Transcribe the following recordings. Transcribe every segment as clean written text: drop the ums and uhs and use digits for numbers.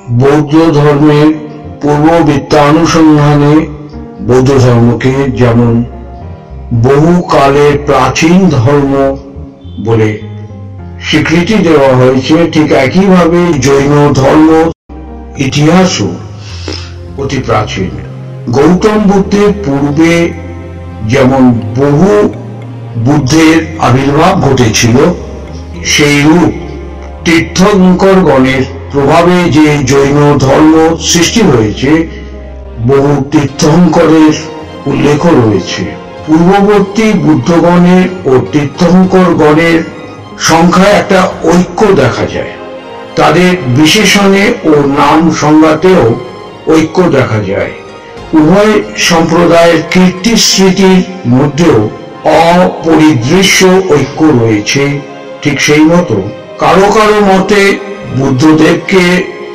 বৌদ্ধ ধর্মের পূর্ববৃত্তানুসন্ধানে বৌদ্ধ ধর্মকে যেমন বহুকালের প্রাচীন ধর্ম বলে স্বীকৃতি দেওয়া হয়েছে, ঠিক একইভাবে জৈন ধর্ম ইতিহাসও অতি প্রাচীন। গৌতম বুদ্ধের পূর্বে যেমন বহু বুদ্ধের আবির্ভাব ঘটেছিল, সেই রূপ তীর্থঙ্করগণের প্রভাবে যে জৈন ধর্ম সৃষ্টি হয়েছে, বহু তীর্থঙ্করের উল্লেখ রয়েছে। পূর্ববর্তী বুদ্ধগণের ও তীর্থঙ্করগণের সংখ্যায় একটা ঐক্য দেখা যায়। তাদের বিশেষণে ও নাম সংজ্ঞাতেও ঐক্য দেখা যায়। উভয় সম্প্রদায়ের কীর্তি স্মৃতির মধ্যেও অপরিদৃশ্য ঐক্য রয়েছে। ঠিক সেই মতো কারো কারো মতে বুদ্ধদেবকে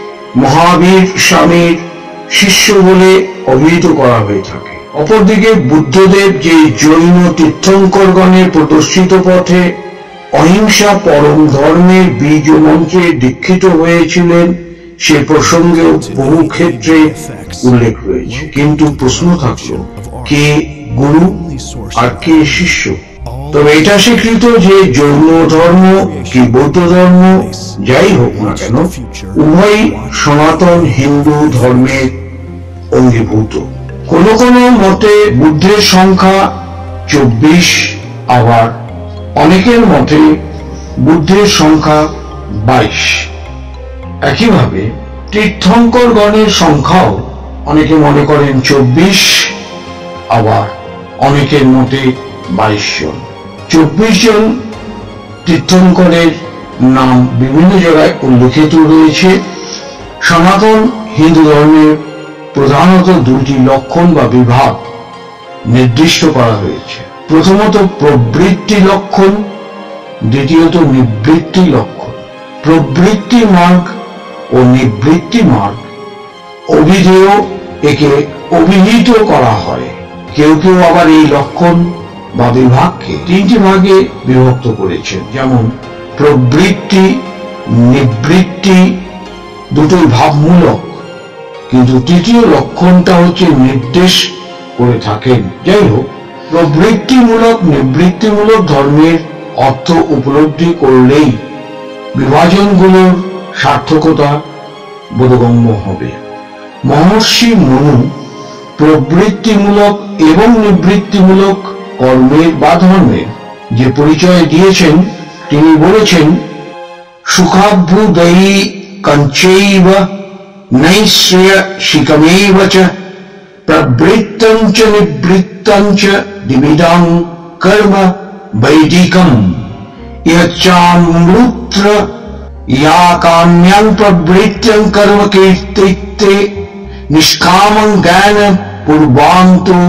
মহাবীর স্বামীর শিষ্য বলে অভিহিত করা হয়ে থাকে। অপরদিকে বুদ্ধদেব যে জৈন তীর্থঙ্করগণের প্রদর্শিত পথে অহিংসা পরম ধর্মের বীজ মন্ত্রে দীক্ষিত হয়েছিলেন, সে প্রসঙ্গেও বহু ক্ষেত্রে উল্লেখ রয়েছে। কিন্তু প্রশ্ন থাকল, কে গুরু আর কে শিষ্য? তবে এটা স্বীকৃত যে জৈন ধর্ম কি বৌদ্ধ ধর্ম যাই হোক না কেন, উভয়ই সনাতন হিন্দু ধর্মের অঙ্গীভূত। কোন কোন মতে বুদ্ধের সংখ্যা 24, আবার অনেকের মতে বুদ্ধের সংখ্যা 22। একইভাবে তীর্থঙ্করগণের সংখ্যাও অনেকে মনে করেন 24, আবার অনেকের মতে 22 জন। 24 জন তীর্থঙ্করের নাম বিভিন্ন জায়গায় উল্লেখিত রয়েছে। সনাতন হিন্দু ধর্মের প্রধানত দুটি লক্ষণ বা বিভাগ নির্দিষ্ট করা হয়েছে। প্রথমত প্রবৃত্তি লক্ষণ, দ্বিতীয়ত নিবৃত্তি লক্ষণ। প্রবৃত্তি মার্গ ও নিবৃত্তি মার্গ অভিধেয় একে অভিহিত করা হয়। কেউ কেউ আবার এই লক্ষণ বা বিভাগকে 3টি ভাগে বিভক্ত করেছেন, যেমন প্রবৃত্তি, নিবৃত্তি দুটোই ভাবমূলক, কিন্তু তৃতীয় লক্ষণটা হচ্ছে নির্দেশ করে থাকেন। যাই হোক, প্রবৃত্তিমূলক নিবৃত্তিমূলক ধর্মের অর্থ উপলব্ধি করলেই বিভাজনগুলোর সার্থকতা বোধগম্য হবে। মহর্ষি মনু প্রবৃত্তিমূলক এবং নিবৃত্তিমূলক কর্মের বা ধর্মের যে পরিচয় দিয়েছেন, তিনি বলেছেন, সুখাভ্যুদয়ী কঞ্চৈব নৈশ্রেয় শিকমেব চ প্রবৃত্তং চ নিবৃত্তং চ দ্বিবিধং কর্ম বৈদিকম ইয়চ্চামৃত্র ইয়া কাম্যং প্রবৃত্তং কর্ম কীর্তিতে নিষ্কামং জ্ঞান পূর্বান্তু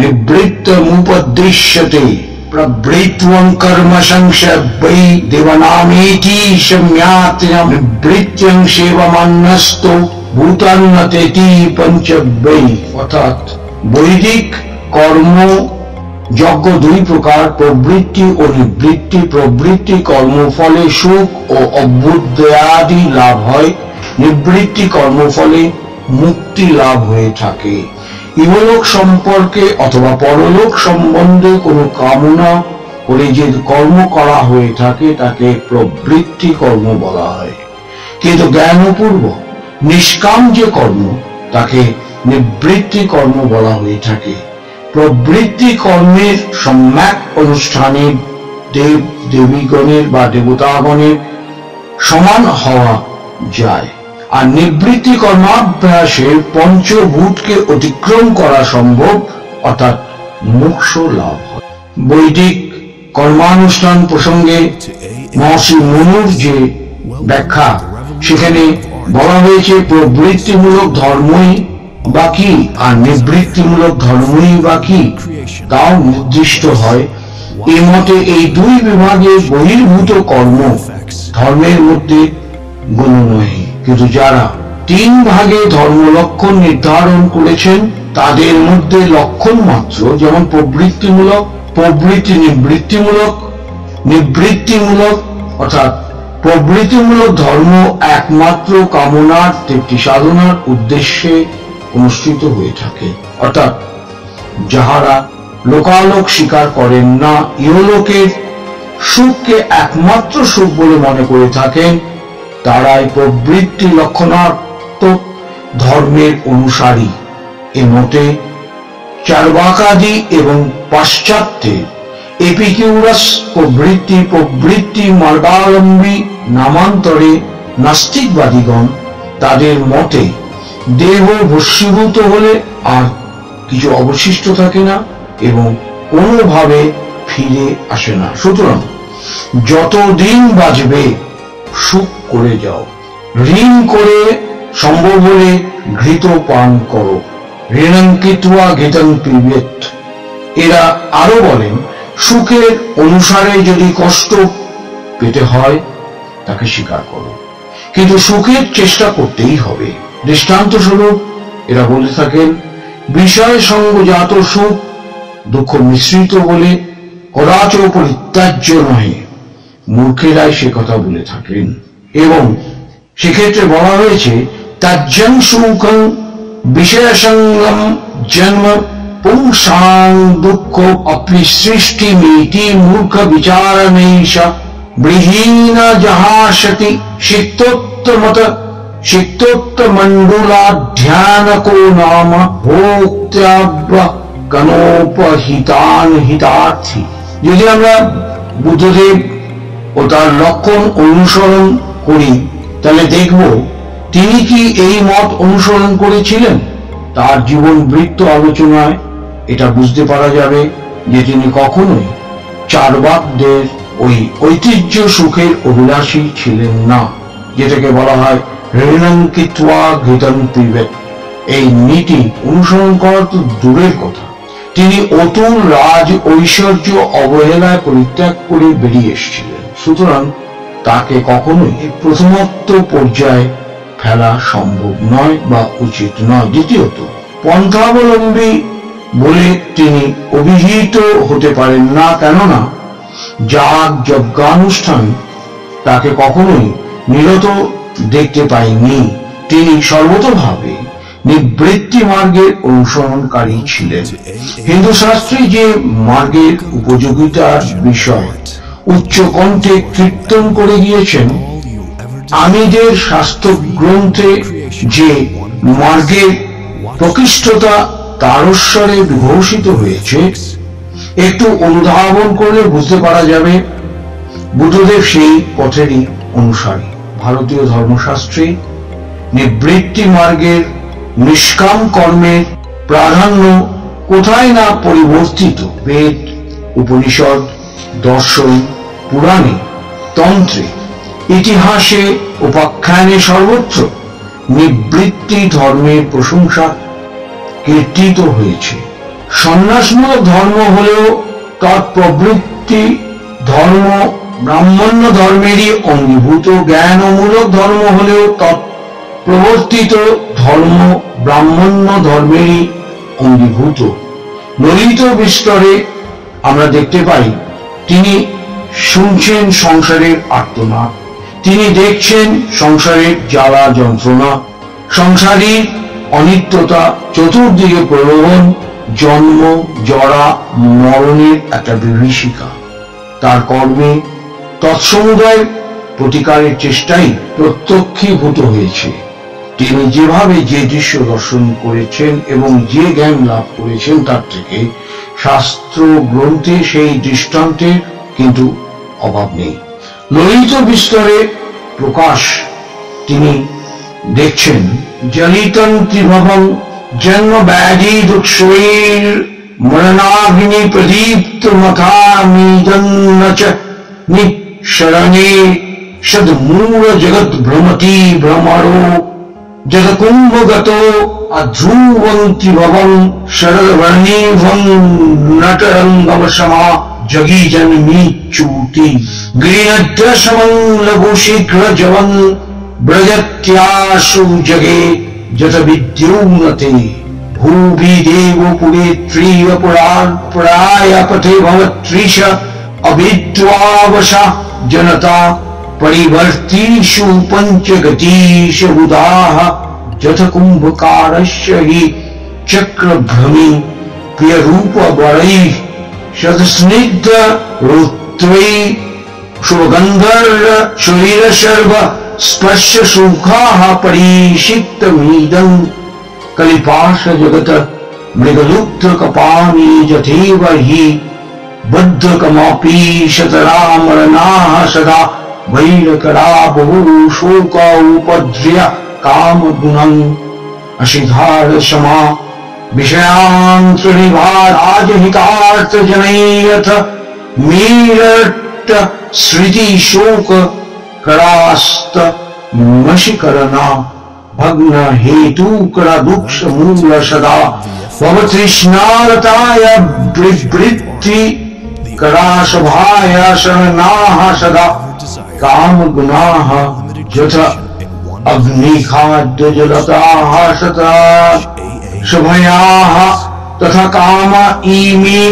নিবৃত্তমুপদৃশ্যতে প্রবৃত্ত্বং কর্ম সংশয় দেবনামেতি সম্যাত্য নিবৃত্ত্যং সেবমান্নস্তো ভূতান্নতেতি পঞ্চবৈ। অর্থাৎ বৈদিক কর্ম যজ্ঞ দুই প্রকার, প্রবৃত্তি ও নিবৃত্তি। প্রবৃত্তি কর্মফলে সুখ ও অভ্যুদয়াদি লাভ হয়, নিবৃত্তি কর্মফলে মুক্তি লাভ হয়ে থাকে। ইহলোক সম্পর্কে অথবা পরলোক সম্বন্ধে কোনো কামনা করে যে কর্ম করা হয়ে থাকে তাকে প্রবৃত্তি কর্ম বলা হয়। কিন্তু জ্ঞানপূর্বক নিষ্কাম যে কর্ম তাকে নিবৃত্তি কর্ম বলা হয়ে থাকে। প্রবৃত্তি কর্মের সম্যক অনুষ্ঠানে দেব দেবীগণের বা দেবতাগণের সমান হওয়া যায়, আর নিবৃত্তি কর্মাভ্যাসের পঞ্চভূতকে অতিক্রম করা সম্ভব, অর্থাৎ মোক্ষ লাভ হয়। বৈদিক কর্মানুষ্ঠান প্রসঙ্গে মহর্ষি মনুর যে ব্যাখ্যা, সেখানে বলা হয়েছে প্রবৃত্তিমূলক ধর্মই বা কি আর নিবৃত্তিমূলক ধর্মই বা কি, তাও নির্দিষ্ট হয়। এই মতে এই দুই বিভাগে বহির্ভূত কর্ম ধর্মের মধ্যে গণ্য নয়, কিন্তু যারা 3 ভাগে ধর্ম লক্ষণ নির্ধারণ করেছেন তাদের মধ্যে লক্ষণ মাত্র, যেমন প্রবৃত্তিমূলক, প্রবৃত্তি নিবৃত্তিমূলক, নিবৃত্তিমূলক অর্থাৎ প্রবৃত্তিমূলক ধর্ম একমাত্র কামনার তৃপ্তি সাধনার উদ্দেশ্যে অনুষ্ঠিত হয়ে থাকে, অর্থাৎ যাহারা লোকালোক স্বীকার করেন না, ইহলোকের সুখকে একমাত্র সুখ বলে মনে করে থাকেন, তারাই প্রবৃত্তি লক্ষণাত্মক ধর্মের অনুসারী। এ মতে চার্বাকাদি এবং পাশ্চাত্যের এপিকিউরাস প্রবৃত্তি মার্গাবলম্বী নামান্তরে নাস্তিকবাদীগণ তাদের মতে দেহ ভস্মীভূত হলে আর কিছু অবশিষ্ট থাকে না এবং কোনোভাবে ফিরে আসে না। সুতরাং যতদিন বাঁচবে সুখ করে যাও, ঋণ করে সম্ভব হলে ঘৃত পান করো, ঋণাঙ্কিত্বা ঘৃতং পিবেত। এরা আরো বলেন, সুখের অনুসারে যদি কষ্ট পেতে হয় তাকে স্বীকার করো, কিন্তু সুখের চেষ্টা করতেই হবে। দৃষ্টান্ত স্বরূপ এরা বলে থাকেন, বিষয় সঙ্গজাত সুখ দুঃখ মিশ্রিত বলে কদাচ পরিত্যাজ্য নহে। মূর্খেরাই সে কথা বলে থাকেন এবং সেক্ষেত্রে বলা হয়েছে, ত্যাজ্যং সুখং বিষয়সঙ্গম জন্ম পুংসাং দুঃখ অপি সৃষ্টিমিতি মূর্খ বিচারণৈষ বৃহীন জাহাসতি সিক্তোত্তমণ্ডলাধ্যানকো নাম ভোক্তব্য গণোপহিতান হিতার্থী। যদি আমরা বুদ্ধদেব ও তার লক্ষণ অনুসরণ করি তাহলে দেখব তিনি কি এই মত অনুসরণ করেছিলেন। তার জীবন বৃত্ত আলোচনায় এটা বুঝতে পারা যাবে যে তিনি কখনোই চার্বাকদের ওই ঐতিহ্য সুখের অভিলাষী ছিলেন না, যেটাকে বলা হয় ঋণাঙ্কিত্বা ঘৃতং পিবেত। এই নীতি অনুসরণ করা তো দূরের কথা, তিনি অতুল রাজ ঐশ্বর্য অবহেলায় পরিত্যাগ করে বেরিয়ে এসেছিলেন। সুতরাং তাকে কখনোই প্রথমোক্ত পর্যায়ে ফেলা সম্ভব নয় বা উচিত নয়। দ্বিতীয়ত, পন্থাবলম্বী বলে তিনি অভিহিত হতে পারেন না, কেননা যাগ যজ্ঞানুষ্ঠান তাকে কখনোই নিরত দেখতে পাইনি। তিনি সর্বতোভাবে নিবৃত্তি মার্গের অনুসরণকারী ছিলেন। হিন্দু শাস্ত্রে যে মার্গের উপযোগিতার বিষয় উচ্চ কণ্ঠে কীর্তন করে গিয়েছেন, আমিদের শাস্ত্র গ্রন্থে যে মার্গের প্রকৃষ্টতা তারস্বরে বিঘোষিত হয়েছে, একটু অনুধাবন করলে বুঝতে পারা যাবে বুদ্ধদেব সেই পথেরই অনুসারী। ভারতীয় ধর্মশাস্ত্রে নিবৃত্তি মার্গের নিষ্কাম কর্মের প্রাধান্য কোথায় না পরিবর্তিত। বেদ, উপনিষদ, দর্শন, পুরাণে, তন্ত্রে, ইতিহাসে, উপাখ্যানে সর্বত্র নিবৃত্তি ধর্মের প্রশংসা কীর্তিত হয়েছে। সন্ন্যাসমূলক ধর্ম হলেও তৎপ্রবৃত্তি ধর্ম ব্রাহ্মণ্য ধর্মেরই অঙ্গীভূত, জ্ঞানমূলক ধর্ম হলেও তৎপ্রবর্তিত ধর্ম ব্রাহ্মণ্য ধর্মেরই অঙ্গীভূত। ললিত বিস্তরে আমরা দেখতে পাই তিনি শুনছেন সংসারের আর্তনাদ, তিনি দেখছেন সংসারের জ্বালা যন্ত্রণা, সংসারীর অনিত্যতা, চতুর্দিকে প্রলোভন, জন্ম জরা মরণের একটা বিভীষিকা। তার কর্মে তৎসমুদায় প্রতিকারের চেষ্টাই প্রত্যক্ষীভূত হয়েছে। তিনি যেভাবে যে দৃশ্য দর্শন করেছেন এবং যে জ্ঞান লাভ করেছেন তার থেকে শাস্ত্র গ্রন্থে সেই দৃষ্টান্তের কিন্তু অভাব নেই। ললিত বিস্তরে প্রকাশ তিনি দেখছেন জলিতং ত্রিভবং জন্ম ব্যাধি দুঃখৈর মরণাগ্নি প্রদীপ্ত মথামিদন্ন চ নিঃশরণে সদমূল জগৎ ভ্রমতি ভ্রমরো জগকুম্ভগত অধ্রুবং ত্রিভবং শরদবর্ণীভং নটরঙ্গমসমা জগি জন্মীচ্যুতি গিরিনদ্যসমং লঘু শীঘ্র জবং ব্রজত্যাশু জগে যত বিদ্যৌনতে ভূভি দেবপুরে ত্রিয়পুরায় পথে ভবত্রিশ অবিদ্বাবসা জনতা परिवर्तीषु पंचगतीषु बुधाः यथ कुंभकारस्य हि चक्रभ्रमी प्रियरूप वरैः शतस्निग्ध रुत्वैः सुगंधर् शरीर सर्व स्पर्श सुखाः परिषिक्तमीदं कलिपाश जगत मृगलुप्त कपानी यथैव हि बद्धकमपि शतरामरणाः सदा वैरकरा बहु शोक उपद्र्य कामगुणं अशिधार क्षमा विषयांतरिवाराजहितार्थजनैरथ मीरट्ट स्मृति शोक करास्त मशिकरना भग्न हेतुकर दुक्ष मूल सदा भवतृष्णारताय विवृत्ति कराशभाय शरणाः सदा कामगुणाः यथा अग्निखाद्यजलताः सदा शुभयाः तथा काम इमे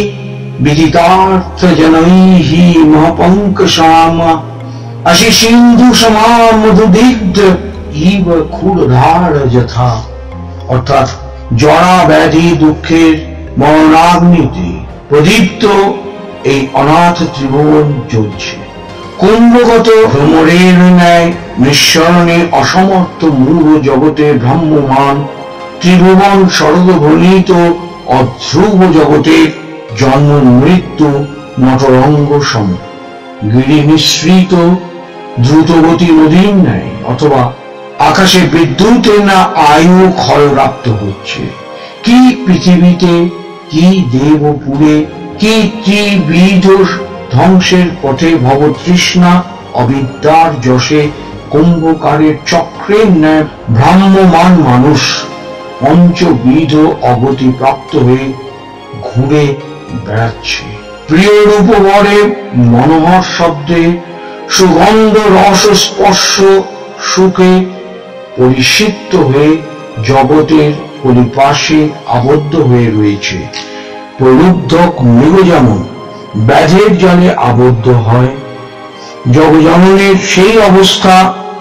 विदितार्थजनैः महपङ्कशाम अशिसिन्धुसमा मधुदिग्ध इव ক্ষুরধার যথা। অর্থাৎ জরা ব্যাধি দুঃখের মরণাগ্নিতে প্রদীপ্ত এই অনাথ ত্রিভুবন জ্বলছে। কুম্ভগত ভ্রমরের ন্যায় নিঃসরণে অসমর্থ মূঢ় জগতে ভ্রাম্যমান ত্রিভুবন শরদ ভ্রণীত অধ্রুব জগতের জন্ম মৃত্যু নটরঙ্গ সম গিরি নিঃসৃত দ্রুতগতি নদীর ন্যায় অথবা আকাশে বিদ্যুতের না আয়ু ক্ষয়প্রাপ্ত হচ্ছে। কি পৃথিবীতে, কি দেবপুরে, কি ত্রিবিধ ধ্বংসের পথে ভবতৃষ্ণা অবিদ্যার যশে কুম্ভকারের চক্রের ন্যায় ভ্রাম্যমান মানুষ পঞ্চবিধ অগতি প্রাপ্ত হয়ে ঘুরে বেড়াচ্ছে। প্রিয় রূপবরে মনোহর শব্দে সুগন্ধ রস স্পর্শ সুখে পরিষিক্ত হয়ে জগতের পরিপাশে আবদ্ধ হয়ে রয়েছে। প্রলুব্ধক মৃগ যেমন ব্যাধের জালে আবদ্ধ হয়, জগজননের সেই অবস্থা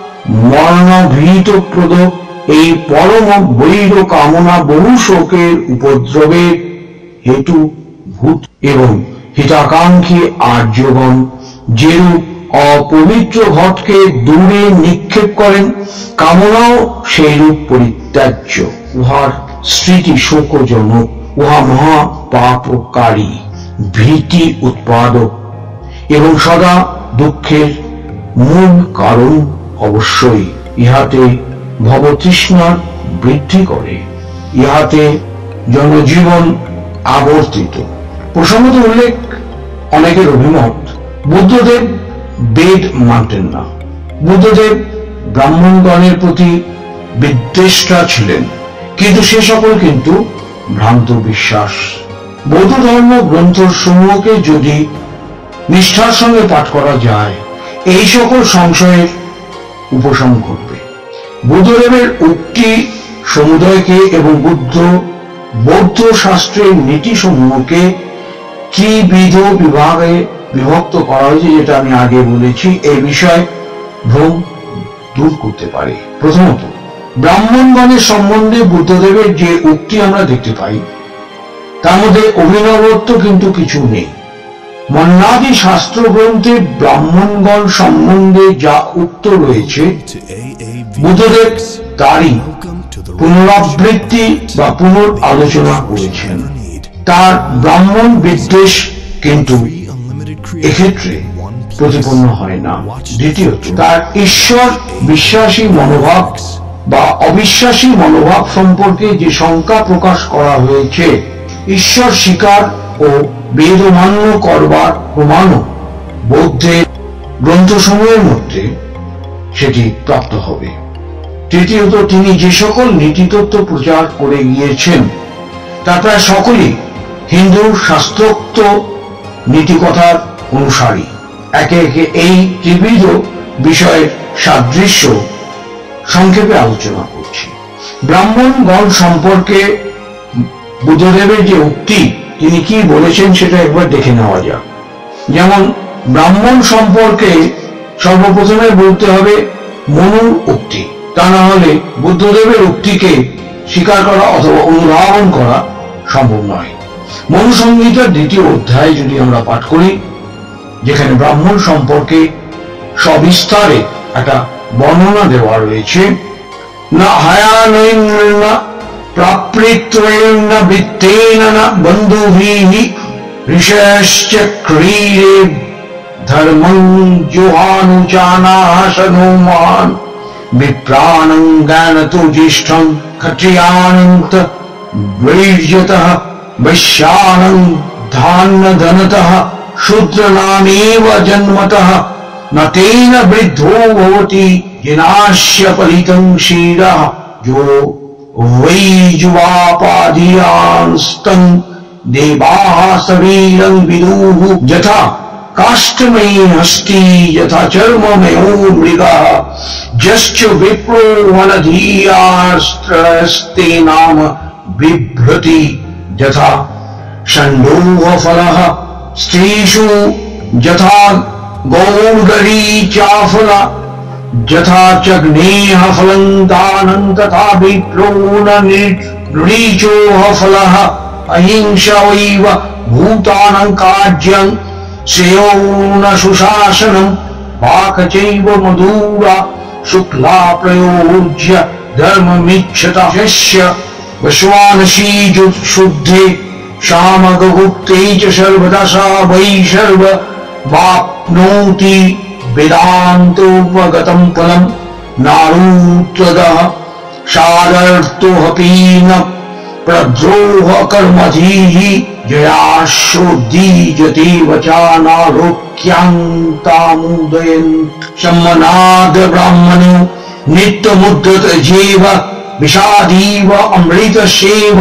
মরণভীতপ্রদ এই পরম বৈর কামনা বহু শোকের উপদ্রবের হেতু ভূত এবং হিতাকাঙ্ক্ষী আর্যগণ যেরূপ অপবিত্র ঘটকে দূরে নিক্ষেপ করেন, কামনাও সেইরূপ পরিত্যাজ্য। উহার স্মৃতি শোকজনক, উহা মহা পাপকারী, ভীতি উৎপাদক এবং সদা দুঃখের মূল কারণ অবশ্যই। ইহাতে ভবতৃষ্ণার বৃদ্ধি করে, ইহাতে জনজীবন আবর্তিত। প্রসঙ্গত উল্লেখ অনেকের অভিমত, বুদ্ধদেব বেদ মানতেন না। বুদ্ধদেব ব্রাহ্মণগণের প্রতি বিদ্বেষ্টা ছিলেন, কিন্তু সে সকল কিন্তু ভ্রান্ত বিশ্বাস। বৌদ্ধ ধর্ম গ্রন্থ সমূহকে যদি নিষ্ঠার সঙ্গে পাঠ করা যায়, এই সকল সংশয়ের উপশম ঘটবে। বুদ্ধদেবের উক্তি সমুদয়কে এবং বৌদ্ধ শাস্ত্রের নীতি সমূহকে ত্রিবিধ বিভাগে বিভক্ত করা হয়েছে, যেটা আমি আগে বলেছি। এই বিষয়ে ভ্রম দূর করতে পারে। প্রথমত, ব্রাহ্মণগণের সম্বন্ধে বুদ্ধদেবের যে উক্তি আমরা দেখতে পাই, তার মধ্যে অভিনবত্ব কিন্তু কিছু নেই। মন্নাদি শাস্ত্র গ্রন্থে ব্রাহ্মণগণ সম্বন্ধে যা উক্ত রয়েছে, বুদ্ধদেব তারই পুনরাবৃত্তি বা পুনর আলোচনা করেছেন। তার ব্রাহ্মণ বিদ্বেষ কিন্তু এক্ষেত্রে প্রতিপন্ন হয় না। দ্বিতীয়ত, তার ঈশ্বর বিশ্বাসী মনোভাব বা অবিশ্বাসী মনোভাব সম্পর্কে যে শঙ্কা প্রকাশ করা হয়েছে, ঈশ্বর স্বীকার ও বেদমান্য করবার প্রমাণও বৌদ্ধের গ্রন্থসমূহের মধ্যে সেটি প্রাপ্ত হবে। তৃতীয়ত, তিনি যে সকল নীতিতত্ত্ব প্রচার করে গিয়েছেন, তা প্রায় সকলেই হিন্দু শাস্ত্রোক্ত নীতিকথার অনুসারী। একে একে এই ত্রিবিধ বিষয়ের সাদৃশ্য সংক্ষেপে আলোচনা করছি। ব্রাহ্মণগণ সম্পর্কে বুদ্ধদেবের যে উক্তি, তিনি কি বলেছেন সেটা একবার দেখে নেওয়া যাক। যেমন, ব্রাহ্মণ সম্পর্কে সর্বপ্রথমে বলতে হবে মনুর উক্তি, তা না হলে বুদ্ধদেবের উক্তিকে স্বীকার করা অথবা অনুধাবন করা সম্ভব নয়। মনু সংহিতার 2য় অধ্যায় যদি আমরা পাঠ করি, যেখানে ব্রাহ্মণ সম্পর্কে সবিস্তারে একটা বর্ণনা দেওয়া রয়েছে, না হায়ানৈর্ন প্রাপৃত্রেণ বৃত্তেন না বন্ধুভিঃ ঋষয়শ্চ ক্রীড়ে ধর্মং জুহানুচানাশনো মহান বিপ্রাণং জ্ঞানতো জ্যেষ্ঠং ক্ষত্রিয়ানন্ত বৈর্যতঃ वैश्यानं धान्यधनतः शूद्रनामेव जन्मतः न तेन वृद्धो भवति जिनास्य पलितं क्षीरः जो वै जुवापाधियांस्तं देवाः शरीरं विदुः यथा काष्ठमयी हस्ती यथा चर्ममयो मृगः यश्च विप्रो वनधीयास्ते नाम बिभ्रति यथा षण्डोह फलः स्त्रीषु यथा गौर्गरी चाफला यथा चग्नेह फलं दानं तथा विप्रो नृचोह फलः अहिंसा वैव भूतानां कार्यं श्रेयो न सुशासनं वाक् चैव मधुरा शुक्ला प्रयोज्य धर्ममिच्छता यस्य वश्वानसी शुद्धे शामगुप्ते च सर्वदा सा वै सर्व वाप्नोति वेदान्तोपगतं फलं नारूत्तदः सादर्थोऽपि न प्रद्रोह कर्मधीः जयाशोद्धीयते वचानालोक्यान्तामुदयन् सम्मनाद ब्राह्मणो नित्यमुद्धत जेव विषादीव अमृतसेव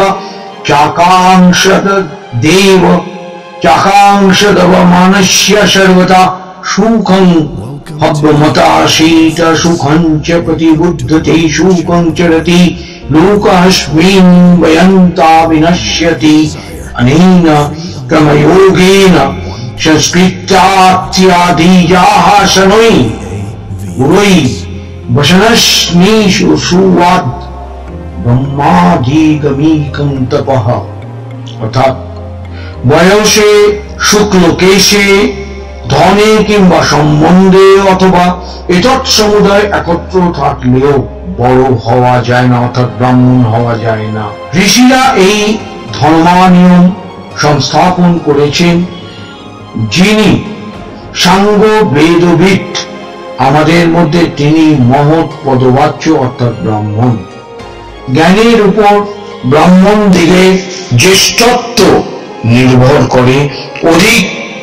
चाकांक्षदव मानस्य सर्वदा सुखं हव्यमतासीत सुखं च प्रतिबुद्धते सुखं चरति लोकस्मिन् वयन्ता विनश्यति अनेन क्रमयोगेन संस्कृत्यात्यादिजाः शनै गुरुै वसनस्मीषु सुवाद ब्रह्माधिगमीकं तपः। অর্থাৎ বয়সে শুক্লকেশে ধনে কিংবা সম্বন্ধে অথবা এতৎ সমুদায় একত্র থাকলেও বড় হওয়া যায় না, অর্থাৎ ব্রাহ্মণ হওয়া যায় না। ঋষিরা এই ধর্মানিয়ম সংস্থাপন করেছেন, যিনি সাঙ্গ বেদবিদ আমাদের মধ্যে তিনি মহৎ পদবাচ্য অর্থাৎ ব্রাহ্মণ। জ্ঞানের উপর ব্রাহ্মণ দিগের জ্যেষ্ঠত্ব নির্ভর করে। অধিক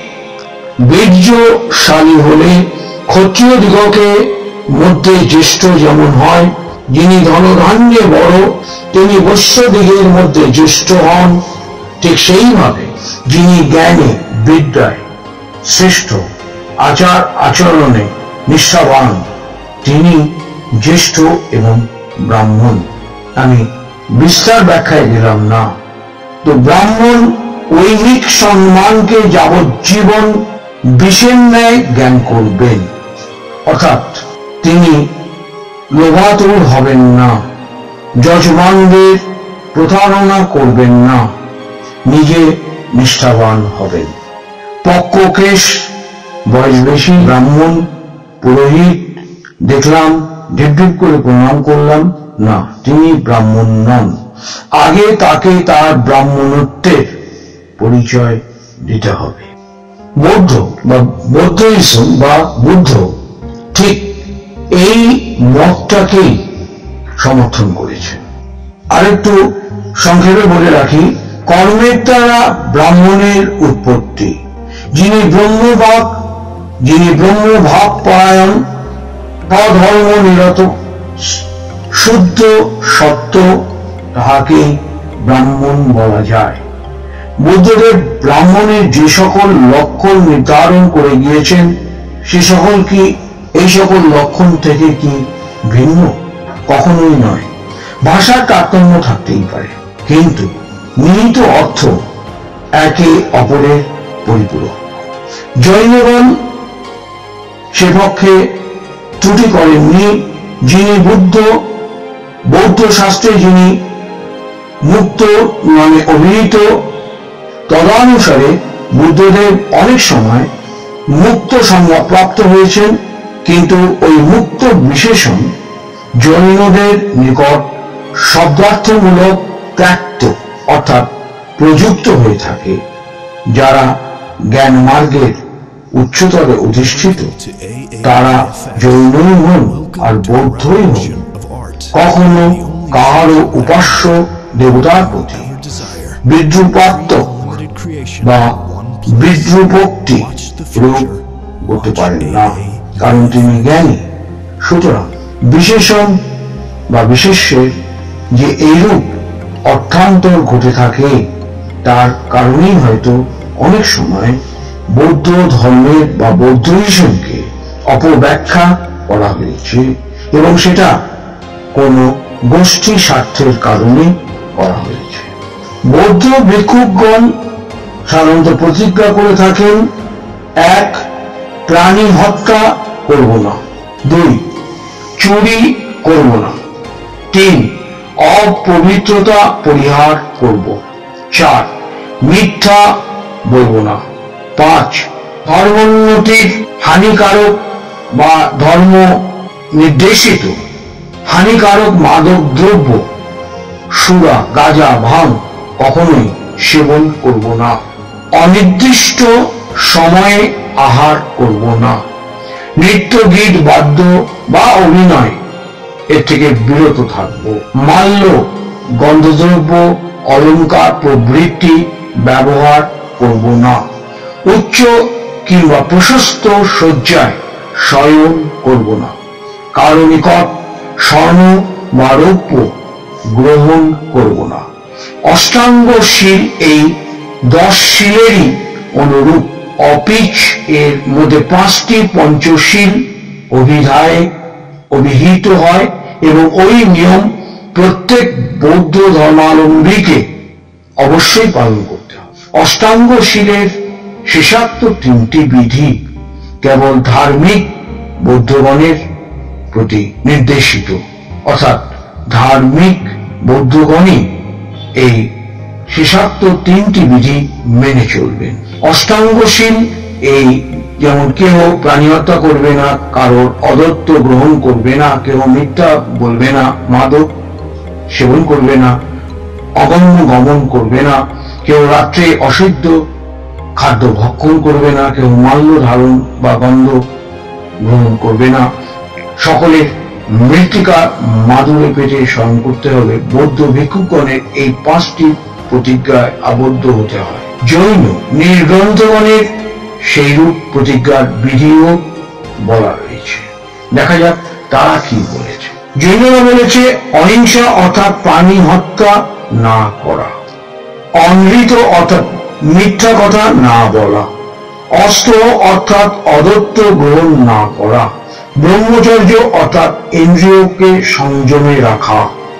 বীর্যশালী হলে ক্ষত্রিয় দিগকে মধ্যে জ্যেষ্ঠ যেমন হয়, যিনি ধনধান্যে বড় তিনি বৈশ্য দিগের মধ্যে জ্যেষ্ঠ হন, ঠিক সেইভাবে যিনি জ্ঞানে বিদ্যায় শ্রেষ্ঠ, আচার আচরণে নিষ্ঠাবান তিনি জ্যেষ্ঠ এবং ব্রাহ্মণ। আমি বিস্তার ব্যাখ্যায় দিলাম না। তো ব্রাহ্মণ ঐহিক সম্মানকে যাবজ্জীবন বিষের ন্যায় জ্ঞান করবেন, অর্থাৎ তিনি লোভাতুর হবেন না, যজমানদের প্রতারণা করবেন না, নিজে নিষ্ঠাবান হবেন। পক্ককেশ বয়স বেশি ব্রাহ্মণ পুরোহিত দেখলাম, ঢিপ ঢিপ করে প্রণাম করলাম, না, তিনি ব্রাহ্মণ নন। আগে তাকে তার ব্রাহ্মণত্বের পরিচয় দিতে হবে। বৌদ্ধ বা বৌদ্ধইজম বা বুদ্ধ ঠিক এই মতটাকেই সমর্থন করেছে। আরেকটু সংক্ষেপে বলে রাখি, কর্মের দ্বারা ব্রাহ্মণের উৎপত্তি। যিনি ব্রহ্মভাব পরায়ণ, অধর্ম নিরত, শুদ্ধ সত্য, তাহাকে ব্রাহ্মণ বলা যায়। বুদ্ধদেব ব্রাহ্মণের যে সকল লক্ষণ নির্ধারণ করে গিয়েছেন, সে সকল কি এই সকল লক্ষণ থেকে কি ভিন্ন? কখনোই নয়। ভাষার তারতম্য থাকতেই পারে, কিন্তু নিহিত অর্থ একে অপরের পরিপূরক। জৈনগণ সে পক্ষে ত্রুটি করেননি, যিনি বৌদ্ধ শাস্ত্রে যিনি মুক্ত মানে অভিহিত, তদানুসারে বুদ্ধদেব অনেক সময় মুক্ত সংজ্ঞা প্রাপ্ত হয়েছেন, কিন্তু ওই মুক্ত বিশেষণ জৈনদের নিকট শব্দার্থমূলক ত্যাক্ত অর্থাৎ প্রযুক্ত হয়ে থাকে। যারা জ্ঞান মার্গের উচ্চতরে অধিষ্ঠিত তারা জৈনই হন আর বৌদ্ধই হন, কখনো কাহারও উপাস্য দেবতার প্রতি বিদ্রুপাত্মক বা বিদ্রুপোক্তি রূপ করতে পারেন না, কারণ তিনি জ্ঞানী। সুতরাং বিশেষণ বা বিশেষ্যের যে এইরূপ অর্থান্তর ঘটে থাকে তার কারণেই হয়তো অনেক সময় বৌদ্ধ ধর্মের বা বৌদ্ধইজমকে অপব্যাখ্যা করা হয়েছে, এবং সেটা কোনো গোষ্ঠী স্বার্থের কারণে করা হয়েছে। বৌদ্ধ ভিক্ষুকগণ সাধারণত প্রতিজ্ঞা করে থাকেন, 1. প্রাণী হত্যা করব না, 2. চুরি করব না, 3. অপবিত্রতা পরিহার করব, 4. মিথ্যা বলব না, 5. ধর্মোন্নতির হানিকারক বা ধর্ম নির্দেশিত হানিকারক মাদক দ্রব্য সুরা, গাঁজা, ভাং কখনোই সেবন করব না, অনির্দিষ্ট সময়ে আহার করব না, নৃত্য, গীত, বাদ্য বা অভিনয় এর থেকে বিরত থাকব, মাল্য, গন্ধদ্রব্য, অলঙ্কার প্রভৃতি ব্যবহার করব না, উচ্চ কিংবা প্রশস্ত শয্যায় শয়ন করব না, কারো নিকট স্বর্ণ বা রৌপ্য গ্রহণ করব না। অষ্টাঙ্গ শীল এই 10 শীলেরই অনুরূপ। অপিচ এর মধ্যে 5টি পঞ্চশীল অভিধায় অভিহিত হয় এবং ওই নিয়ম প্রত্যেক বৌদ্ধ ধর্মাবলম্বীকে অবশ্যই পালন করতে হবে। অষ্টাঙ্গ শীলের শেষাক্ত 3টি বিধি কেবল ধার্মিক বৌদ্ধগণের প্রতি নির্দেশিত, অর্থাৎ ধার্মিক বৌদ্ধগণই এই শেষাক্ত 3টি বিধি মেনে চলবেন। অষ্টাঙ্গশীল এই যেমন কেহ প্রাণী হত্যা করবে না, কারোর অদত্ত গ্রহণ করবে না, কেহ মিথ্যা বলবে না, মাদক সেবন করবে না, অগম্য গমন করবে না, কেউ রাত্রে অসিদ্ধ খাদ্য ভক্ষণ করবে না, কেউ মাল্য ধারণ বা গন্ধ গ্রহণ করবে না, সকলের মৃত্তিকা মাদুরে পেটে শয়ন করতে হবে। বৌদ্ধ ভিক্ষুগণের এই 5টি প্রতিজ্ঞায় আবদ্ধ হতে হয়। জৈন নির্গ্রন্থগণের সেইরূপ প্রতিজ্ঞার বিধিও বলা রয়েছে। দেখা যাক তারা কি বলেছে। জৈনরা বলেছে, অহিংসা অর্থাৎ প্রাণী হত্যা না করা, অনৃত অর্থাৎ মিথ্যা কথা না বলা, অস্ত্র অর্থাৎ অদত্ত গ্রহণ না করা, ব্রহ্মচর্য অর্থাৎ ইন্দ্রিয়কে সংযমে রাখা,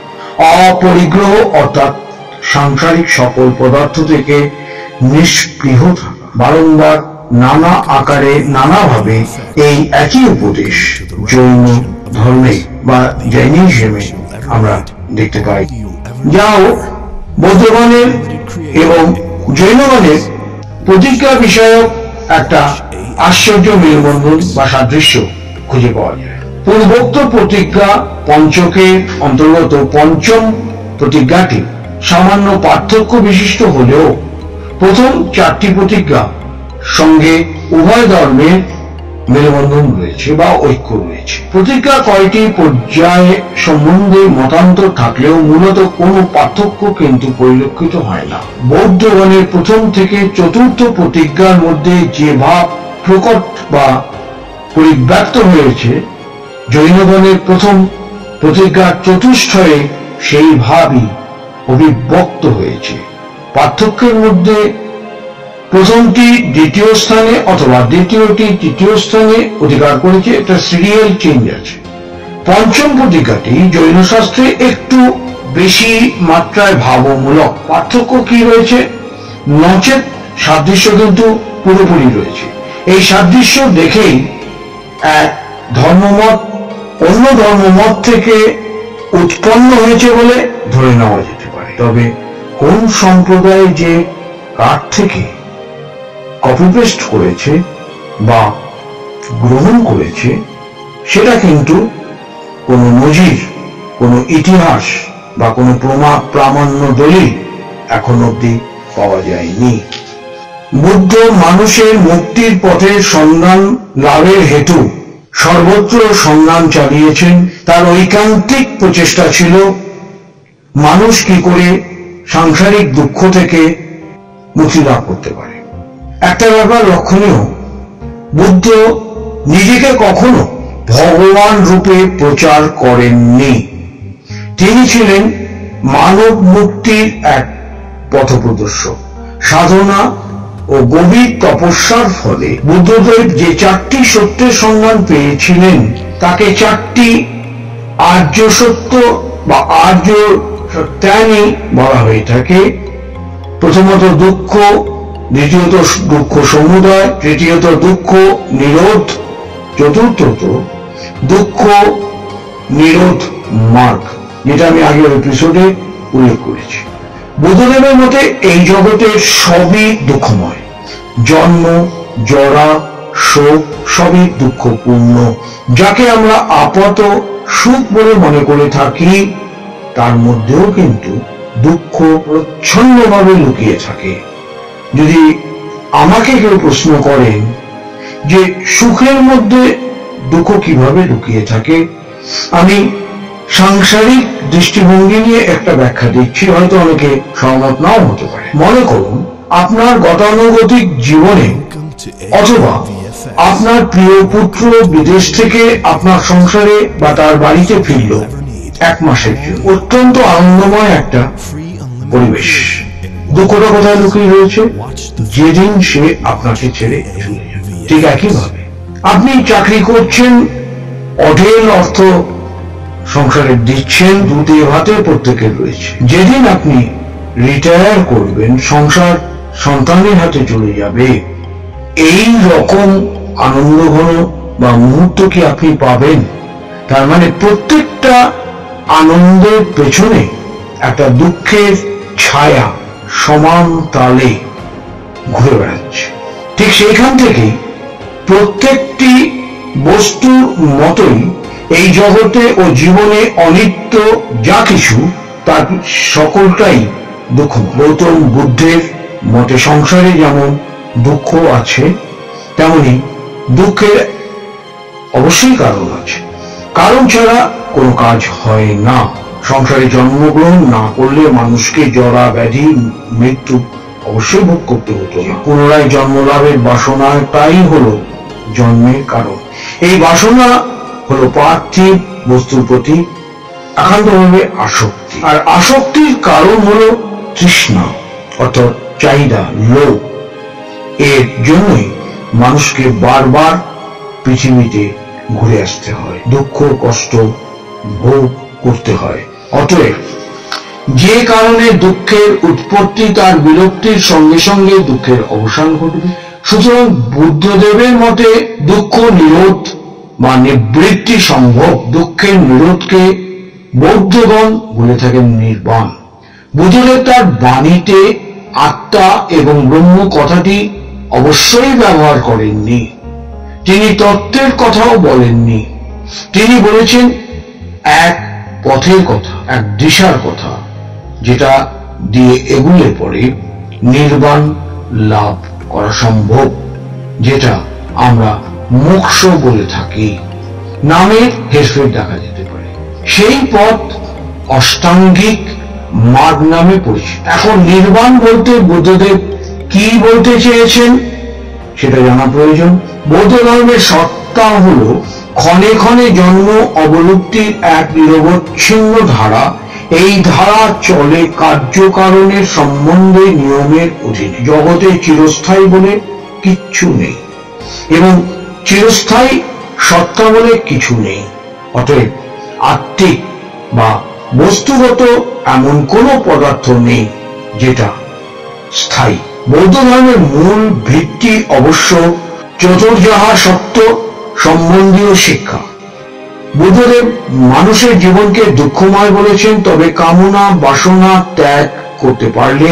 অপরিগ্রহ অর্থাৎ সাংসারিক সকল পদার্থ থেকে নিষ্পৃহ থাকা। বারংবার নানা আকারে নানাভাবে এই একই উপদেশ জৈন ধর্মে বা জৈনিজমে আমরা দেখতে পাই। যাও বৌদ্ধগণের এবং জৈনগণের প্রতিজ্ঞা বিষয়ক একটা আশ্চর্য মেলবন্ধন বা সাদৃশ্য খুঁজে পাওয়া যায়। পূর্বোক্ত প্রতিজ্ঞা পঞ্চকের অন্তর্গত পঞ্চম প্রতিজ্ঞাটি সামান্য পার্থক্য বিশিষ্ট হলেও প্রথম 4টি প্রতিজ্ঞা সঙ্গে উভয় ধর্মের মেলবন্ধন রয়েছে বা ঐক্য রয়েছে। প্রতিজ্ঞা কয়টি পর্যায়ে সম্বন্ধে মতান্তর থাকলেও মূলত কোনো পার্থক্য কিন্তু পরিলক্ষিত হয় না। বৌদ্ধগণের প্রথম থেকে 4র্থ প্রতিজ্ঞার মধ্যে যে ভাব প্রকট বা পরিব্যক্ত হয়েছে, জৈনগণের প্রথম প্রতিজ্ঞার 4ষ্ঠয়ে সেই ভাবই অভিব্যক্ত হয়েছে। পার্থক্যের মধ্যে প্রথমটি দ্বিতীয় স্থানে অথবা দ্বিতীয়টি তৃতীয় স্থানে অধিকার করেছে, একটা সিরিয়াল চেঞ্জ আছে। পঞ্চম প্রতিজ্ঞাটি জৈন শাস্ত্রে একটু বেশি মাত্রায় ভাবমূলক। পার্থক্য কি রয়েছে? নচেত সাদৃশ্য কিন্তু পুরোপুরি রয়েছে। এই সাদৃশ্য দেখেই এক ধর্মমত অন্য ধর্মমত থেকে উৎপন্ন হয়েছে বলে ধরে নেওয়া যেতে পারে। তবে কোন সম্প্রদায় যে কার থেকে কপি পেস্ট করেছে বা গ্রহণ করেছে সেটা কিন্তু কোনো নজির, কোনো ইতিহাস বা কোনো প্রামাণ্য দলিল এখন অবধি পাওয়া যায়নি। বুদ্ধ মানুষের মুক্তির পথের সন্ধান লাভের হেতু সর্বত্র সংগ্রাম চালিয়েছেন। তার ঐকান্তিক প্রচেষ্টা ছিল মানুষ কি করে সাংসারিক দুঃখ থেকে মুক্তি লাভ করতে পারে। একটা ব্যাপার লক্ষণীয়, বুদ্ধ নিজেকে কখনো ভগবান রূপে প্রচার করেননি। তিনি ছিলেন মানব মুক্তির এক পথপ্রদর্শক। সাধনা ও গভীর তপস্যার ফলে বুদ্ধদেব যে 4টি সত্যের সন্ধান পেয়েছিলেন তাকে 4টি আর্য সত্য বা আর্য সত্যানি বলা হয়ে থাকে। প্রথমত দুঃখ, দ্বিতীয়ত দুঃখ সমুদয়, তৃতীয়ত দুঃখ নিরোধ, চতুর্থত দুঃখ নিরোধ মার্গ, যেটা আমি আগের এপিসোডে উল্লেখ করেছি। বুদ্ধদেবের মতে এই জগতের সবই দুঃখময়। জন্ম, জরা, শোক সবই দুঃখপূর্ণ। যাকে আমরা আপাত সুখ বলে মনে করে থাকি তার মধ্যেও কিন্তু দুঃখ প্রচ্ছন্নভাবে লুকিয়ে থাকে। যদি আমাকে কেউ প্রশ্ন করেন যে সুখের মধ্যে দুঃখ কিভাবে লুকিয়ে থাকে, আমি সাংসারিক দৃষ্টিভঙ্গি নিয়ে একটা ব্যাখ্যা দিচ্ছি, হয়তো অনেকে সহমত নাও হতে পারে। মনে করুন আপনার গতানুগতিক জীবনে অথবা আপনার প্রিয় পুত্র বিদেশ থেকে আপনার সংসারে বা তার বাড়িতে ফিরল 1 মাসের জন্য। অত্যন্ত আনন্দময় একটা পরিবেশ। দুঃখটা কোথায় লুকিয়ে রয়েছে? যেদিন সে আপনাকে ছেড়ে চলে যাবে। ঠিক একইভাবে আপনি চাকরি করছেন, অঢেল অর্থ সংসারে দিচ্ছেন, দুধে ভাতে প্রত্যেকের রয়েছে। যেদিন আপনি রিটায়ার করবেন, সংসার সন্তানের হাতে চলে যাবে, এই রকম আনন্দঘন বা মুহূর্ত কি আপনি পাবেন? তার মানে প্রত্যেকটা আনন্দের পেছনে একটা দুঃখের ছায়া সমান তালে ঘুরে বেড়াচ্ছে। ঠিক সেইখান থেকেই প্রত্যেকটি বস্তুর মতোই এই জগতে ও জীবনে অনিত্য যা কিছু তার সকলটাই দুঃখ। গৌতম বুদ্ধের মতে সংসারে যেমন দুঃখ আছে, তেমনি দুঃখের অবশ্যই কারণ আছে। কারণ ছাড়া কোনো কাজ হয় না। সংসারে জন্মগ্রহণ না করলে মানুষকে জরা ব্যাধি মৃত্যু অবশ্যই ভোগ করতে হতো না। পুনরায় জন্মলাভের বাসনাটাই হলো জন্মের কারণ। এই বাসনা হলো পার্থিব বস্তুর প্রতি একান্তভাবে আসক্তি, আর আসক্তির কারণ হলো তৃষ্ণা অর্থাৎ চাহিদা, লোভ। এর জন্যই মানুষকে বারবার পৃথিবীতে ঘুরে আসতে হয়, দুঃখ কষ্ট ভোগ করতে হয়। অতএব যে কারণে দুঃখের উৎপত্তি তার বিলুপ্তির সঙ্গে সঙ্গে দুঃখের অবসান ঘটবে। সুতরাং বুদ্ধদেবের মতে দুঃখ নিরোধ বা নিবৃত্তি সম্ভব। দুঃখের নিরোধকে বৌদ্ধগণ বলে থাকেন নির্বাণ। বুদ্ধদেব তার বাণীতে আত্মা এবং ব্রহ্ম কথাটি অবশ্যই ব্যবহার করেননি। তিনি তত্ত্বের কথাও বলেননি। তিনি বলেছেন এক পথের কথা, এক দিশার কথা, যেটা দিয়ে এগুলে পরে নির্বাণ লাভ করা সম্ভব, যেটা আমরা মোক্ষ বলে থাকি। নামের হেরফের দেখা যেতে পারে। সেই পথ অষ্টাঙ্গিক মার্গ নামে পরিচিত। এখন নির্বাণ বলতে বুদ্ধদেব কি বলতে চেয়েছেন সেটা জানা প্রয়োজন। বৌদ্ধ ধর্মের সত্তা হল ক্ষণে ক্ষণে জন্ম অবলুপ্তির এক নিরবচ্ছিন্ন ধারা। এই ধারা চলে কার্যকারণের সম্বন্ধে নিয়মের অধীনে। জগতে চিরস্থায়ী বলে কিচ্ছু নেই এবং চিরস্থায়ী সত্তা বলে কিছু নেই। অতএব আত্মিক বা বস্তুগত এমন কোন পদার্থ নেই যেটা স্থায়ী। বৌদ্ধ ধর্মের মূল ভিত্তি অবশ্য চতুর্যাহা সত্য সম্বন্ধীয় শিক্ষা। বুদ্ধদেব মানুষের জীবনকে দুঃখময় বলেছেন, তবে কামনা বাসনা ত্যাগ করতে পারলে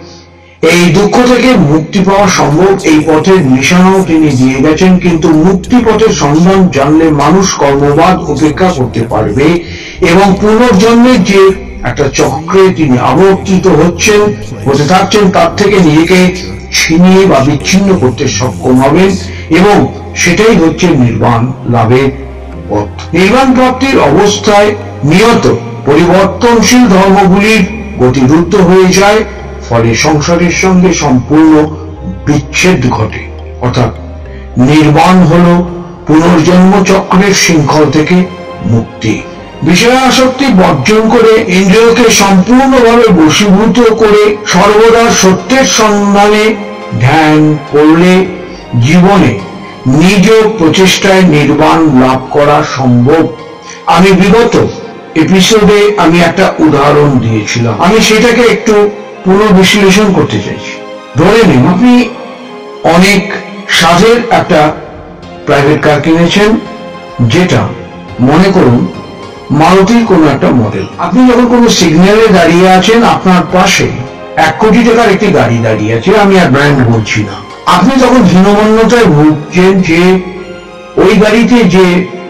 এই দুঃখ থেকে মুক্তি পাওয়া সম্ভব। এই পথের নিশানাও তিনি দিয়ে গেছেন। কিন্তু মুক্তি পথের সন্ধান জানলে মানুষ কর্মবাদ উপেক্ষা করতে পারবে এবং পুনর্জন্মের যে একটা চক্রে তিনি আবর্তিত হতে থাকছেন তার থেকে নিজেকে ছিনিয়ে বা বিচ্ছিন্ন করতে সক্ষম হবেন এবং সেটাই হচ্ছে নির্বাণ লাভের পথ। নির্বাণ প্রাপ্তির অবস্থায় নিয়ত পরিবর্তনশীল ধর্মগুলির গতিরুদ্ধ হয়ে যায়, ফলে সংসারের সঙ্গে সম্পূর্ণ বিচ্ছেদ ঘটে। অর্থাৎ নির্বাণ হল পুনর্জন্ম চক্রের শৃঙ্খল থেকে মুক্তি। বিষয়াসক্তি বর্জন করে ইন্দ্রিয়কে সম্পূর্ণভাবে বশীভূত করে সর্বদা সত্যের সন্ধানে ধ্যান করলে জীবনে নিজ প্রচেষ্টায় নির্বাণ লাভ করা সম্ভব। আমি বিগত এপিসোডে আমি একটা উদাহরণ দিয়েছিলাম, আমি সেটাকে একটু পুনর্বিশ্লেষণ করতে চাইছি। ধরে নিন আপনি অনেক সাজের একটা প্রাইভেট কার কিনেছেন, যেটা মনে করুন মারুতির কোনো একটা মডেল। আপনি যখন কোনো সিগন্যালে দাঁড়িয়ে আছেন, আপনার পাশে 1 কোটি টাকার একটি গাড়ি দাঁড়িয়ে আছে, আমি আর ব্র্যান্ড বলছি না। আপনি তখন হীনমন্যতায় ভুগছেন যে ওই গাড়িতে যে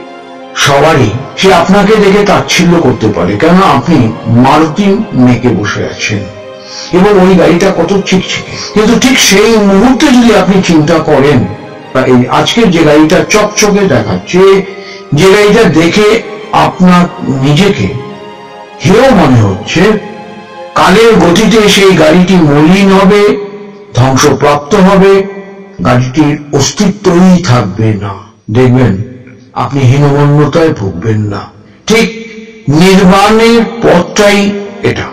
সবারই সে আপনাকে দেখে তাচ্ছিল্য করতে পারে, কেন আপনি মারুতি মেকে বসে আছেন এবং ওই গাড়িটা কত চিকচিকে। কিন্তু ঠিক সেই মুহূর্তে যদি আপনি চিন্তা করেন, বা এই আজকের যে গাড়িটা চকচকে দেখাচ্ছে, যে গাড়িটা দেখে আপনার নিজেকে হেয় মনে হচ্ছে, কালের গতিতে সেই গাড়িটি মলিন হবে, ধ্বংসপ্রাপ্ত হবে, গাড়িটির অস্তিত্বই থাকবে না। দেখবেন আপনি হীনমন্যতায় ভুগবেন না। ঠিক নির্বাণের পথটাই এটা।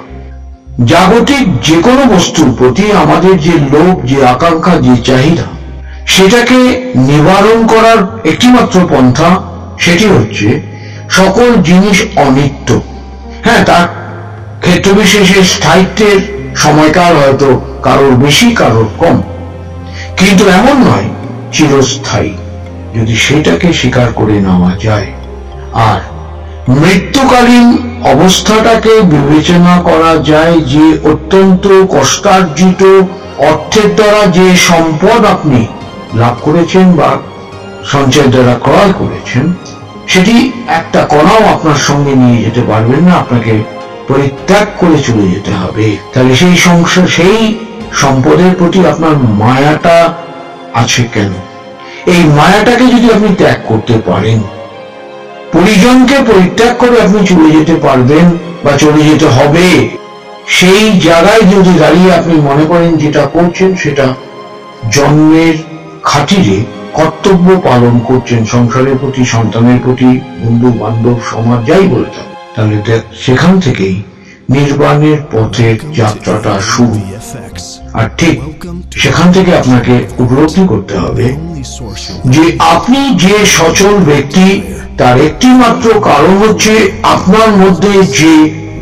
জাগতিক যে কোনো বস্তুর প্রতি আমাদের যে লোভ, যে আকাঙ্ক্ষা, যে চাহিদা, সেটাকে নিবারণ করার একটিমাত্র পন্থা, সেটি হচ্ছে সকল জিনিস অনিত্য। হ্যাঁ, তার ক্ষেত্র বিশেষে স্থায়িত্বের সময়কাল হয়তো কারোর বেশি কারোর কম, কিন্তু এমন নয় চিরস্থায়ী, যদি সেটাকে স্বীকার করে নেওয়া যায়। আর মৃত্যুকালীন অবস্থাটাকে বিবেচনা করা যায়, যে অত্যন্ত কষ্টার্জিত অর্থের দ্বারা যে সম্পদ আপনি লাভ করেছেন বা সঞ্চয়ের দ্বারা ক্রয় করেছেন, সেটি একটা কণাও আপনার সঙ্গে নিয়ে যেতে পারবেন না, আপনাকে পরিত্যাগ করে চলে যেতে হবে। তাহলে সেই সম্পদের প্রতি আপনার মায়াটা আছে কেন? এই মায়াটাকে যদি আপনি ত্যাগ করতে পারেন, পরিজনকে পরিত্যাগ করে আপনি চলে যেতে পারবেন বা চলে যেতে হবে, সেই জায়গায় যদি দাঁড়িয়ে আপনি মনে করেন যেটা করছেন সেটা জন্মের খাতিরে কর্তব্য পালন করছেন, সংসারের প্রতি, সন্তানের প্রতি, বন্ধু বান্ধব, সমাজ যাই বলে থাকে, তাহলে সেখান থেকেই নির্বাণের পথের যাত্রাটা শুরু। আর ঠিক সেখান থেকে আপনাকে উপলব্ধি করতে হবে যে আপনি যে সচল ব্যক্তি, তার একটি মাত্র কারণ হচ্ছে আপনার মধ্যে যে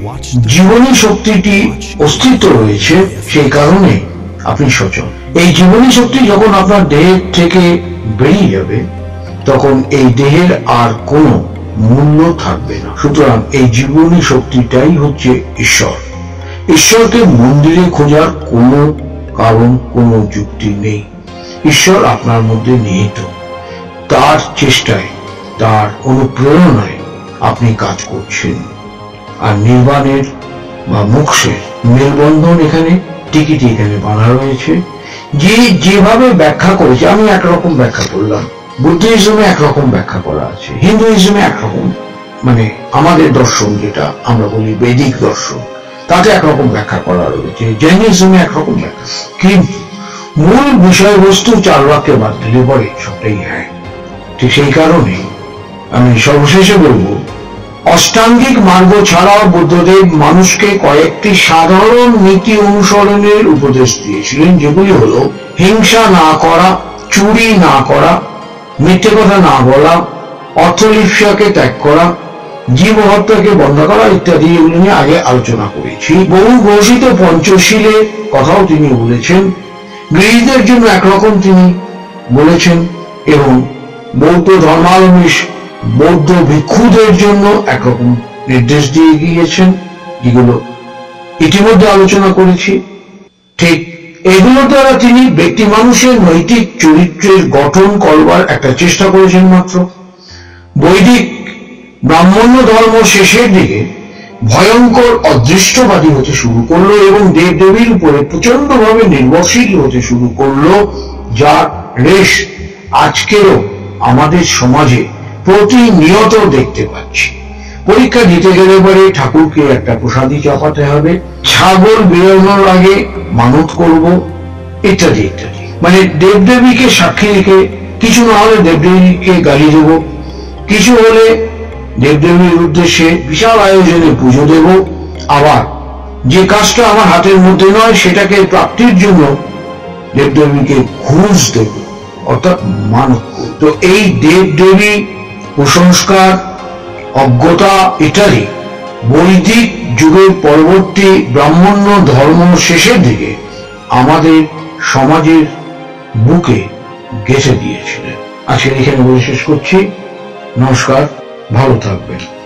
জীবনী শক্তিটি অস্তিত্ব রয়েছে, সেই কারণে আপনি সচল। এই জীবনী শক্তি যখন আপনার দেহের থেকে বেরিয়ে যাবে, তখন এই দেহের আর কোনো মূল্য থাকবে না। সুতরাং এই জীবনী শক্তিটাই হচ্ছে ঈশ্বর। ঈশ্বরকে মন্দিরে খোঁজার কোনো কারণ, কোনো যুক্তি নেই। ঈশ্বর আপনার মধ্যে নিহিত, তার চেষ্টায়, তার অনুপ্রেরণায় আপনি কাজ করছেন। আর নির্বাণের বা মোক্ষের মেলবন্ধন এখানে টিকিটি এখানে বাঁধা রয়েছে। যে যেভাবে ব্যাখ্যা করেছে, আমি একরকম ব্যাখ্যা করলাম, বুদ্ধিজমে একরকম ব্যাখ্যা করা আছে, হিন্দুইজমে একরকম, মানে আমাদের দর্শন যেটা আমরা বলি বৈদিক দর্শন, তাতে একরকম ব্যাখ্যা করা রয়েছে, জৈনিজমে একরকম ব্যাখ্যা, কিন্তু মূল বিষয়বস্তু 4 বাক্যে বাদ দিলে পরে সবটাই হয়। ঠিক সেই কারণে আমি সর্বশেষে বলবো, অষ্টাঙ্গিক মার্গ ছাড়াও বুদ্ধদেব মানুষকে কয়েকটি সাধারণ নীতি অনুসরণের উপদেশ দিয়েছিলেন, যেগুলি হলো হিংসা না করা, চুরি না করা, মিথ্যে কথা না বলা, অর্থলিপ্সাকে ত্যাগ করা, জীব হত্যাকে বন্ধ করা ইত্যাদি। এগুলি নিয়ে আগে আলোচনা করেছি। বহু ঘোষিত পঞ্চশীলের কথাও তিনি বলেছেন। গৃহীদের জন্য একরকম তিনি বলেছেন এবং বৌদ্ধ ধর্মাবলম্বী বৌদ্ধ ভিক্ষুদের জন্য একরকম নির্দেশ দিয়ে গিয়েছেন, যেগুলো ইতিমধ্যে আলোচনা করেছি। ঠিক এগুলোর দ্বারা তিনি ব্যক্তি মানুষের নৈতিক চরিত্রের গঠন করবার একটা চেষ্টা করেছেন মাত্র। বৈদিক ব্রাহ্মণ্য ধর্ম শেষের দিকে ভয়ঙ্কর অদৃষ্টবাদী হতে শুরু করলো এবং দেবদেবীর উপরে প্রচন্ডভাবে নির্ভরশীল হতে শুরু করলো, যার রেশ আজকেও আমাদের সমাজে প্রতিনিয়ত দেখতে পাচ্ছি। পরীক্ষা দিতে গেলে পরে ঠাকুরকে একটা প্রসাদী চাপাতে হবে, ছাগল বেরোনোর আগে মানত করব, ইত্যাদি ইত্যাদি। মানে দেবদেবীকে সাক্ষী রেখে, কিছু না হলে দেবদেবীকে গালি দেব, কিছু হলে দেবদেবীর উদ্দেশ্যে বিশাল আয়োজনে পুজো দেব, আবার যে কাজটা আমার হাতের মধ্যে নয় সেটাকে প্রাপ্তির জন্য দেবদেবীকে ঘুষ দেব, অর্থাৎ মানত। তো এই দেবদেবী কুসংস্কার, অজ্ঞতা ইত্যাদি বৈদিক যুগের পরবর্তী ব্রাহ্মণ্য ধর্ম শেষের দিকে আমাদের সমাজের বুকে গেঁথে দিয়েছিলেন। আজকে এখানে বলে শেষ করছি। নমস্কার, ভালো থাকবেন।